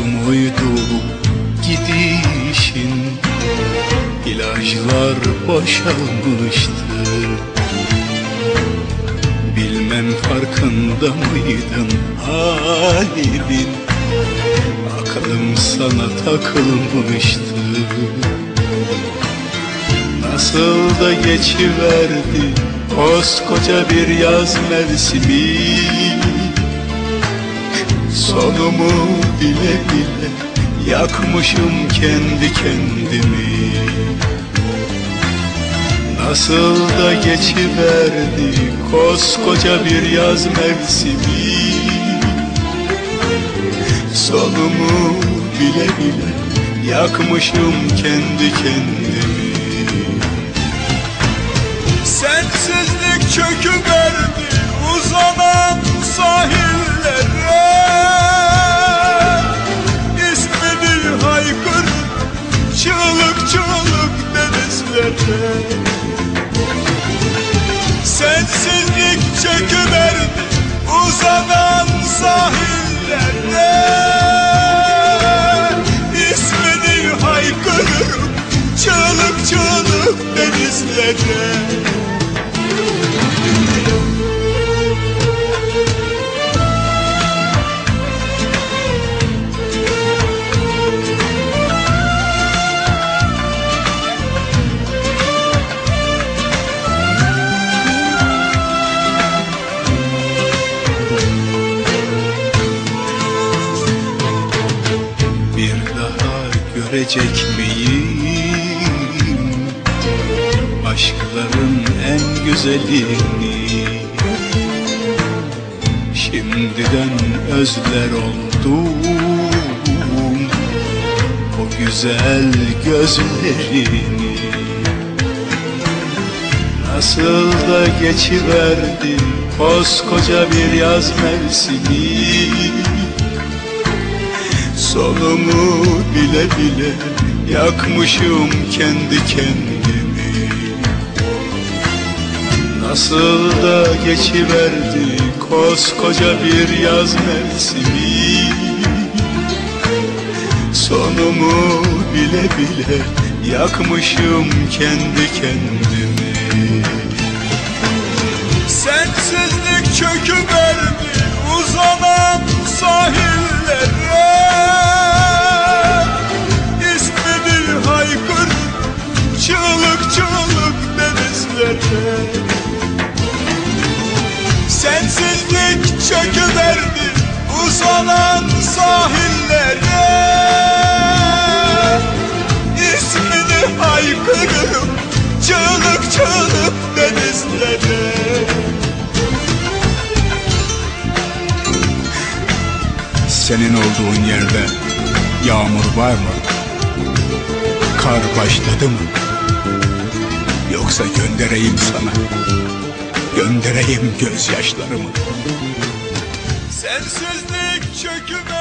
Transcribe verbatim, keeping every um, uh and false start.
muydu gidişin? İlaçlar boşalmıştı. Bilmem farkında mıydın halinin? Aklım sana takılmıştı. Nasıl da geçiverdi koskoca bir yaz mevsimi. Sonumu bile bile yakmışım kendi kendimi. Nasıl da geçiverdi koskoca bir yaz mevsimi. Sonumu bile bile yakmışım kendi kendimi. Sensizlik çöküverdi uzanan sahillere. İsmini haykırıp çığlık çığlık denizlere. Sensizlik çöküverdi uzanan sahillere. İsmini haykırıp çığlık çığlık denizlere. Bir daha görecek miyim aşkların en güzelini? Şimdiden özler oldum o güzel gözlerini. Nasıl da geçiverdi koskoca bir yaz mevsimi. Sonumu bile bile yakmışım kendi kendimi. Nasıl da geçiverdi koskoca bir yaz mevsimi. Sonumu bile bile yakmışım kendi kendimi. Sensizlik çöküverdi uzanan sahillere. İsmini haykırıp çığlık çığlık denizlere. Sensizlik çöküverdi uzanan sahillere. İsmini haykırıp çığlık çığlık denizlere. Senin olduğun yerde yağmur var mı? Kar başladı mı? Yoksa göndereyim sana, göndereyim gözyaşlarımı. Sensizlik çöküver.